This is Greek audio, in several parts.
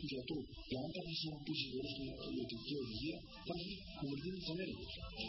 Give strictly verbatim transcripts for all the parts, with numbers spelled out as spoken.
του γιατρού. Και αν τα χρησιμοποιήσει χωρίς την ιατρική οδηγία, πάλι κομμωτίνει τις ενέργειες.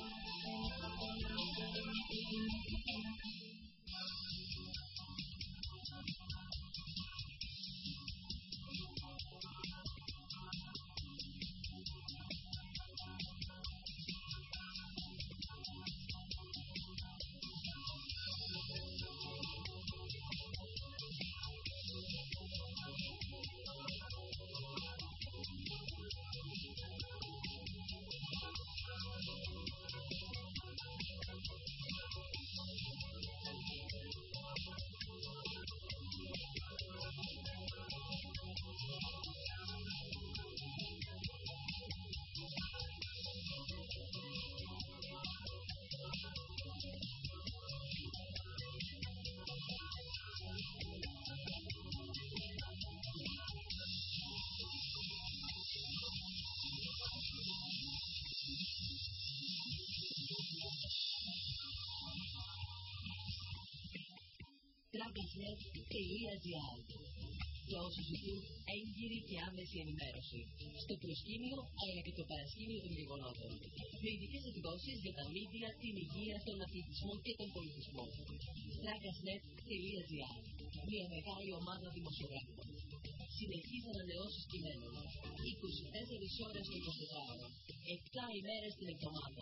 Tragasnet τελεία τζι άρ. Για όσους ζητούν έγκυρη και άμεση ενημέρωση στο προσκήνιο αλλά και το παρασκήνιο των γεγονότων, με ειδικές εκδόσεις για τα μίδια, την υγεία, τον αθλητισμό και τον πολιτισμό. Tragasnet τελεία τζι άρ. Μια μεγάλη ομάδα δημοσιογράφων. Συνεχείς ανανεώσεις κειμένων. είκοσι τέσσερις ώρες το εικοσιτετράωρο. επτά ημέρες την εβδομάδα.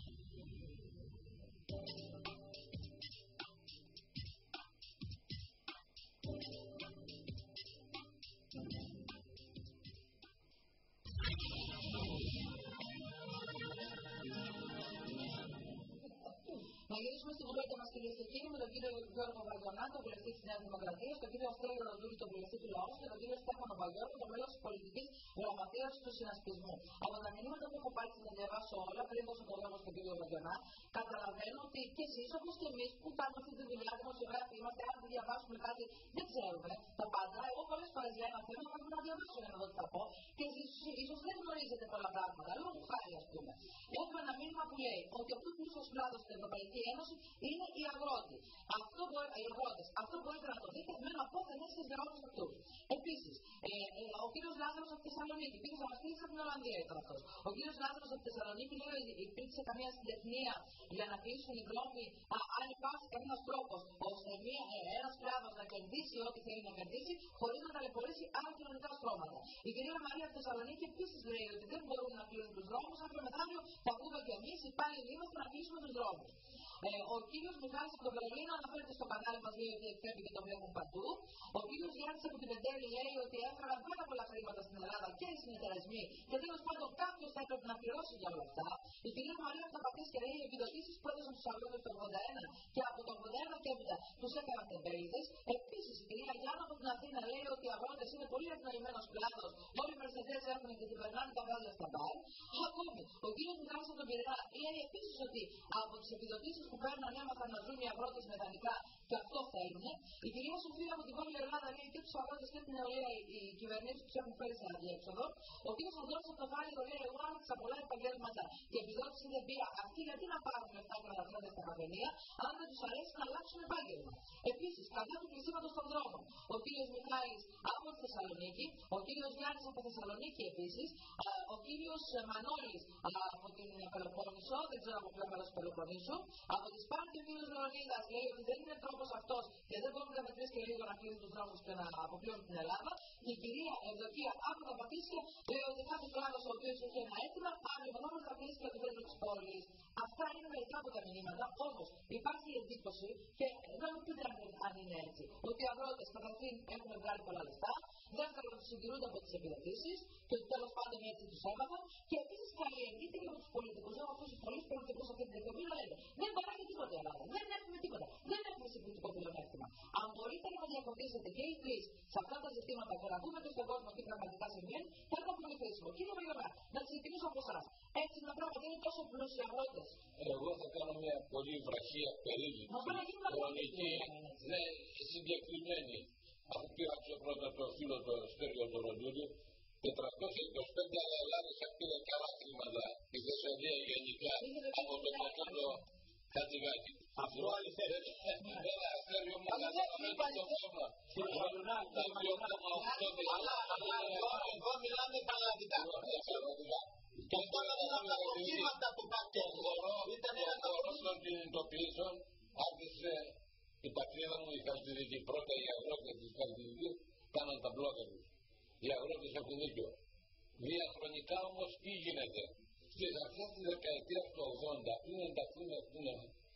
Να γυρίσουμε στην κουβέντα μας, κυρίες και κύριοι, με τον κύριο Γιώργο Βαριονά, τον βουλευτή της Νέας Δημοκρατίας, τον κύριο Στέλιο Ροντούρη, τον βουλευτή του Λαού, και τον κύριο Στέφανο Παγιώτη, τον μέλος της πολιτικής γραμματείας του συνασπισμού. Από τα μηνύματα που έχω πάρει να διαβάσω όλα, πριν δώσω το λόγο στον κύριο Βαριονά, καταλαβαίνω ότι και εσείς, όπως και εμείς που κάνουμε αυτή τη δουλειά, δημοσιογράφοι είμαστε, αν δεν διαβάσουμε κάτι, δεν ξέρουμε τα πάντα. Εγώ πολλές φορές για ένα θέμα πρέπει να διαβάσω για να δω τι θα πω, και εσείς ίσως δεν γνωρίζετε πολλά πράγματα. Λόγω χάρη, ας πούμε. Έχουμε ένα μήνυμα που λέει ότι ο πιο πλούσιος κλάδος στην Ευρωπαϊκή Ένωση είναι οι αγρότες. Αυτό, μπορεί, οι αγρότες. Αυτό μπορείτε να το δείτε με ένα απόθενες στις γραμμές αυτού. Επίσης, ε, ε, ο κύριος Λάζαρος από τη Θεσσαλονίκη, πήγε να μας πει από την Ολλανδία ήταν αυτός. Ο κύριος Λάζαρος από τη Θεσσαλονίκη λέει ότι υπήρξε καμία συντεχνία για να κλείσουν οι δρόμοι, α, αν υπάρχει κανένας τρόπος ώστε ε, ένας κλάδος να κερδίσει ό,τι θέλει να κερδίσει, χωρίς να ταλαιπωρήσει άλλα κοινωνικά στρώματα. Η κυρία Μαρία από τη Θεσσαλονίκη επίσης λέει ότι δεν μπορούν να κλείσουν τους δρόμους, αύριο μεθαύριο θα πούμε κι εμείς υπάλληλοι είμαστε να κλείσουμε τους δρόμους. Ε, ο κύριος Μιχάλης από το Βερολίνο αναφέρεται στο κανάλι μας, λέει ότι εκπέμπει και το βλέπουν παντού. Ο κύριος Γιάννης από την Πεντέλη λέει ότι έφεραν πάρα πολλά χρήματα στην Ελλάδα και οι συνεταιρισμοί και τέλος πάντων κάποιος θα έπρεπε να πληρώσει για όλα αυτά. Η κυρία Μαρία από τα Πατήσια λέει οι επιδοτήσεις που έδωσαν στους αγρότες το ογδόντα ένα και από το ογδόντα ένα και έπειτα τους έκαναν τεμπέληδες. Επίσης η κυρία Γιάννα από την Αθήνα λέει ότι οι αγρότες είναι πολύ ευνοημένος κλάδος. Όλοι οι Μερσεντές έχουν και κυβερνάνε τα βάζια στα μπαρ. Ακόμη, ο κύριος Μιχάλης από τον Πειραιά λέει επίσης ότι από τις επιδοτήσεις που παίρνουν έμαθαν να ζουν οι αγρότες μηδενικά και αυτό θέλουν. Η κυρία Σοφία από την Βόρεια Ελλάδα λέει και τους αγρότες και την νεολαία οι κυβερνήσεις τους έχουν φέρει σε αδιέξοδο. Ο κύριος Ανδρέας από το Βάλιο λέει: εγώ άνοιξα πολλά επαγγέλματα και επιδότηση δεν πήρα. Αυτοί γιατί να πάρουν λεφτά και να τα φέρουν στα καφενεία, αν δεν τους αρέσει να αλλάξουν επάγγελμα. Επίσης, κατά του κλεισίματος των δρόμων, ο κύριος Μιχάλης από τη Θεσσαλονίκη, ο κύριος Γιάννης από τη Θεσσαλονίκη επίσης, ο κύριος Μανώλης από την Πελοπόννησο, δεν ξέρω από ποιο μέρος του Πελοποννήσου, από τη Σπάρτη ο κύριος Λεωνίδας λέει ότι δεν είναι τρόπος αυτός και δεν μπορούν κατά τρεις και λίγο να κλείσουν τους δρόμους και να αποκλείουν την Ελλάδα. Και η κυρία Ευδοκία από τα Πατήσια λέει ότι κάθε κλάδος ο οποίος έχει ένα αίτημα, αύριο μεθαύριο θα κλείσει και το κέντρο της πόλης. Αυτά είναι μερικά από τα μηνύματα, όμως υπάρχει η εντύπωση και δεν μου πείτε αν είναι έτσι, ότι οι αγρότες καταρχήν έχουν βγάλει πολλά λεφτά, δεύτερον ότι συντηρούνται από τις επιδοτήσεις και ότι τέλος πάντων έτσι τους έμαθαν και επίσης καλλιεργείται και από τους πολιτικούς. Έχω ακούσει πολλούς πολιτικούς αυτή την εκπομπή να λένε: δεν παράγει τίποτα η Ελλάδα, δεν έχουμε τίποτα, δεν έχουμε συγκριτικό πλεονέκτημα. Αν μπορείτε να διακοπήσετε και οι τρεις σε αυτά τα ζητήματα και να δούμε και στον κόσμο τι πραγματικά συμβαίνει, θα ήταν πολύ χρήσιμο. Κύριε Βαγιονά, να ξεκινήσω από εσάς. Έτσι είναι τα πράγματα, είναι τόσο πλούσιοι αγρότες. Εγώ θα κάνω μια πολύ βραχία περίληψη. Χρονική, ναι, συγκεκριμένη. Αφού πήρα πρώτα το φίλο το Στέλιο το Ροντούρη, τετρακόσια είκοσι πέντε αλλά Ελλάδες πήρε καλά χρήματα. Η Θεσσαλία γενικά από το μεθόδο Χατζηγάκη. Αυτό αληθεύει. Ένα αστέριο μου κατάλαβε το θέμα. Αλλά εδώ μιλάμε πραγματικά. Και τώρα είναι από τα προβλήματα που υπάρχουν. Ήταν ένα από τα των κινητοποιήσεων άρχισε η πατρίδα μου η Χαλκιδική. Πρώτα οι αγρότες της Χαλκιδικής κάναν τα μπλόκα τους. Οι αγρότες έχουν δίκιο. Διαχρονικά όμως τι γίνεται. Στις αρχές της δεκαετίας του ογδόντα πριν ενταχθούν στην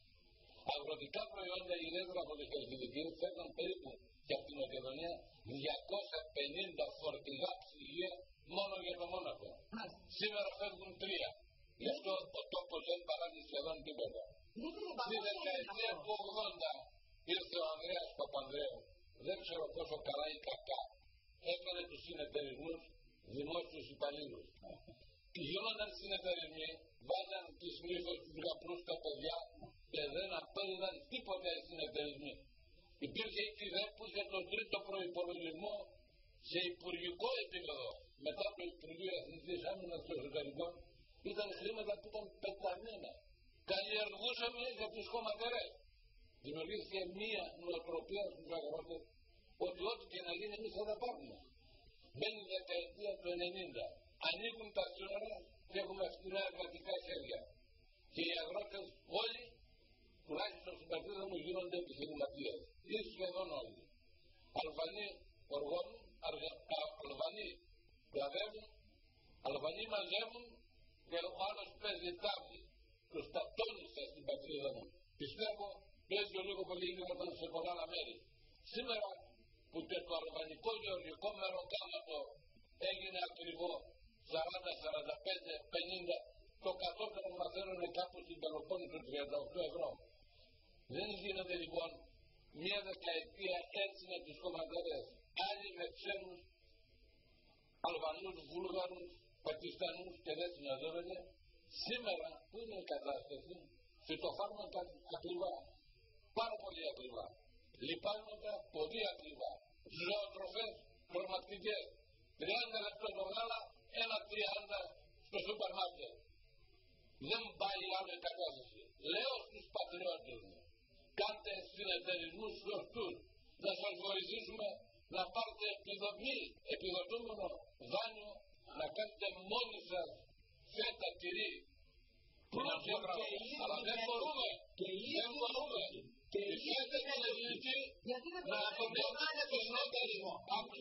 αγροτικά προϊόντα ηλέκτρα από τη Χαλκιδική φέρναν περίπου και από την Μακεδονία διακόσια πενήντα φορτηγά ψυγεία μόνο για το Μόναχο. Σήμερα φεύγουν τρία. Γι' αυτό ο τόπος δεν παράγει σχεδόν τίποτα. Στη δεκαετία του ογδόντα ήρθε ο Ανδρέας Παπανδρέου. Δεν ξέρω πόσο καλά ή κακά έκανε τους συνεταιρισμούς δημόσιους υπαλλήλους. Γινόταν συνεταιρισμοί, βάζαν τις μύχες τους γαπρούς τα παιδιά και δεν απέδιδαν τίποτα οι συνεταιρισμοί. Υπήρχε η ΚΙΔΕ που είχε τον τρίτο προϋπολογισμό σε υπουργικό επίπεδο. Μετά το Υπουργείο Εθνικής Άμυνας των Εσωτερικών ήταν χρήματα που ήταν πεταμένα. Καλλιεργούσαμε για τους χωματερές. Δημιουργήθηκε μία νοοτροπία στους αγρότες ότι ό,τι και να γίνει εμείς θα τα πάρουμε. Μπαίνει η δεκαετία του ενενήντα. Ανοίγουν τα σύνορα και έχουμε φτηνά εργατικά χέρια. Και οι αγρότες όλοι, τουλάχιστον στην πατρίδα μου, γίνονται επιχειρηματίες. Ή σχεδόν όλοι. Αλβανοί οργώνουν, Αλβανοί κλαδεύουν, Αλβανοί μαζεύουν και ο άλλος παίζει τάβλη. Τους ταυτόνισε στην πατρίδα μου. Πιστεύω παίζει ο λίγο πολύ γρήγορα σε πολλά άλλα μέρη. Σήμερα που και το αλβανικό γεωργικό μεροκάματο έγινε ακριβό σαράντα, σαράντα πέντε, πενήντα, το κατώτερο μαθαίνουν κάπου στην Πελοπόννησο τριάντα οκτώ ευρώ. Δεν γίνεται λοιπόν μια δεκαετία έτσι με τους κομματέρες, άλλοι με ξένους, Αλβανούς, Βούλγαρους, Πακιστανούς και δεν συναντώνονται. Σήμερα που είναι η κατάσταση, φυτοφάρμακα ακριβά, πάρα πολύ ακριβά, λιπάσματα πολύ ακριβά, ζωοτροφές τρομακτικές, τριάντα λεπτό το γάλα, ένα τριάντα στο σούπερ μάρκετ. Δεν πάει άλλο η κατάσταση. Λέω στους πατριώτες μου, κάντε συνεταιρισμούς σωστούς, να σας βοηθήσουμε να πάρετε επιδομή, επιδοτούμενο δάνειο, να κάνετε μόνοι σας φέτα τυρί. Αλλά δεν μπορούμε, δεν μπορούμε. Και η φέτα και η ελληνική να αποδεχτάνε το συνεταιρισμό.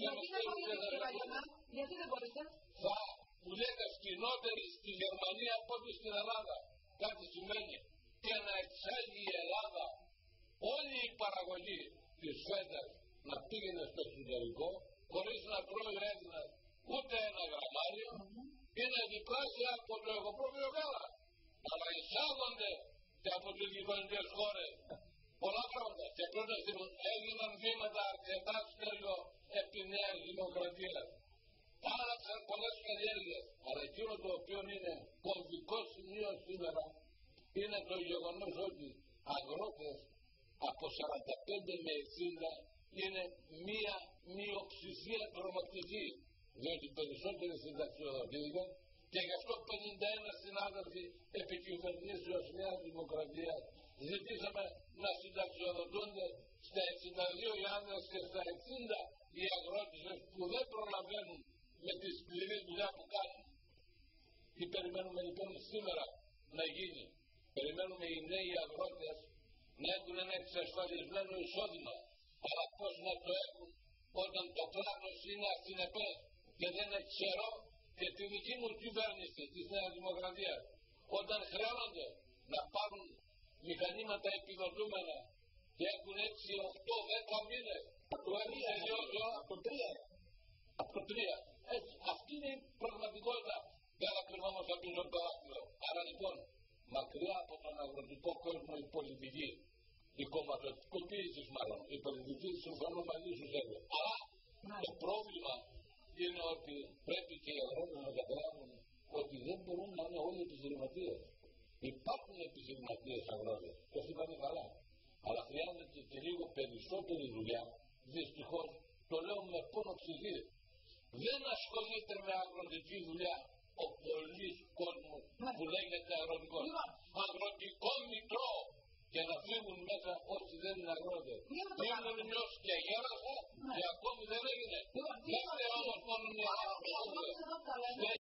Γιατί δεν μπορείτε? Θα που λέτε φτηνότερη στη Γερμανία από ό,τι στην Ελλάδα. Κάτι σημαίνει και να εξάγει η Ελλάδα όλη η παραγωγή της φέτας να πήγαινε στο εξωτερικό χωρίς να τρώει ο Έλληνας ούτε ένα γραμμάριο, είναι διπλάσια από το εγωπρόβιο γάλα. Αλλά εισάγονται και από τις γειτονικές χώρες πολλά πράγματα. Και πρώτα έγιναν βήματα αρκετά στέλιο επί Νέας Δημοκρατίας. Άλλαξαν πολλές καλλιέργειες. Αλλά εκείνο το οποίο είναι κομβικό σημείο σήμερα είναι το γεγονός ότι αγρότες από σαράντα πέντε με εξήντα είναι μία μειοψηφία τρομακτική. Διότι περισσότεροι συνταξιοδοτήθηκαν και γι' αυτό πενήντα ένα συνάδελφοι επικυβερνήσεως Νέας Δημοκρατίας ζητήσαμε να συνταξιοδοτούνται στα εξήντα δύο οι άνδρες και στα εξήντα οι αγρότες που δεν προλαβαίνουν με τη σκληρή δουλειά που κάνουν. Τι περιμένουμε λοιπόν σήμερα να γίνει? Περιμένουμε οι νέοι αγρότες να έχουν ένα εξασφαλισμένο εισόδημα. Αλλά πώς να το έχουν όταν το πλάνος είναι ασυνεπές και δεν είναι ξερό? Και τη δική μου κυβέρνηση της Νέας Δημοκρατίας, όταν χρειάζονται να πάρουν μηχανήματα επιδοτούμενα και έχουν έξι, οκτώ, δέκα μήνες, το έχουν τελειώσει από το τρία. Από το τρία. Έτσι, αυτή είναι η πραγματικότητα. Δεν θα κρυβόμαστε πίσω από το δάχτυλο. Άρα λοιπόν, μακριά από τον αγροτικό κόσμο η πολιτική, η κομματικοποίηση μάλλον, η πολιτική συμφωνώ μαζί σου έλεγε. Αλλά το πρόβλημα είναι ότι πρέπει και οι αγρότες να καταλάβουν ότι δεν μπορούν να είναι όλοι επιχειρηματίες. Υπάρχουν επιχειρηματίες αγρότες, το είπαμε καλά. Αλλά χρειάζεται και λίγο περισσότερη δουλειά. Δυστυχώς το λέω με πόνο ψυχή. Δεν ασχολείται με αγροτική δουλειά ο πολλής κόσμος που λέγεται αγροτικός. Αγροτικό μητρό και να φύγουν μέσα όσοι δεν είναι αγρότες. Ήμουν νιός και γέρασα και ακόμη δεν έγινε. Δεν είναι όμως μόνο μια αγρότες.